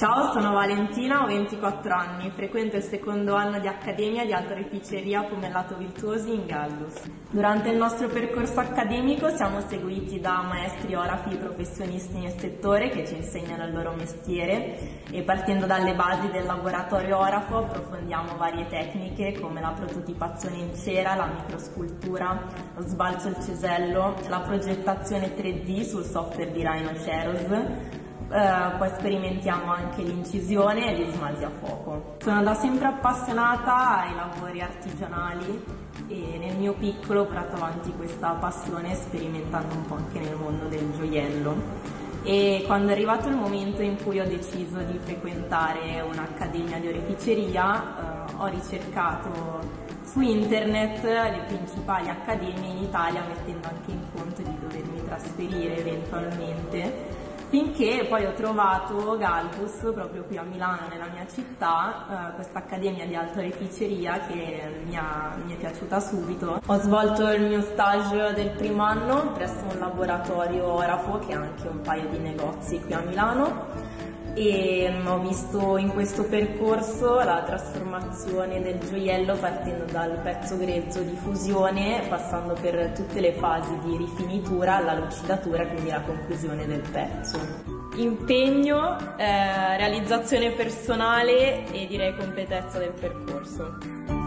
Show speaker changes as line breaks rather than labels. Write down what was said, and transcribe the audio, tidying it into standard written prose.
Ciao, sono Valentina, ho 24 anni, frequento il secondo anno di Accademia di Alta Oreficeria Pomellato Virtuosi in Gallus. Durante il nostro percorso accademico siamo seguiti da maestri orafi professionisti nel settore che ci insegnano il loro mestiere e partendo dalle basi del laboratorio orafo approfondiamo varie tecniche come la prototipazione in cera, la microscultura, lo sbalzo al cesello, la progettazione 3D sul software di Rhinoceros. Poi sperimentiamo anche l'incisione e gli smalti a fuoco. Sono da sempre appassionata ai lavori artigianali e nel mio piccolo ho portato avanti questa passione sperimentando un po' anche nel mondo del gioiello. E quando è arrivato il momento in cui ho deciso di frequentare un'accademia di oreficeria, ho ricercato su internet le principali accademie in Italia mettendo anche in conto di dovermi trasferire eventualmente. Finché poi ho trovato Galbus, proprio qui a Milano, nella mia città, questa accademia di alta oreficeria che mi è piaciuta subito. Ho svolto il mio stage del primo anno presso un laboratorio orafo che ha anche un paio di negozi qui a Milano e ho visto in questo percorso la trasformazione del gioiello partendo dal pezzo grezzo di fusione, passando per tutte le fasi di rifinitura alla lucidatura, quindi la conclusione del pezzo. Impegno, realizzazione personale e direi completezza del percorso.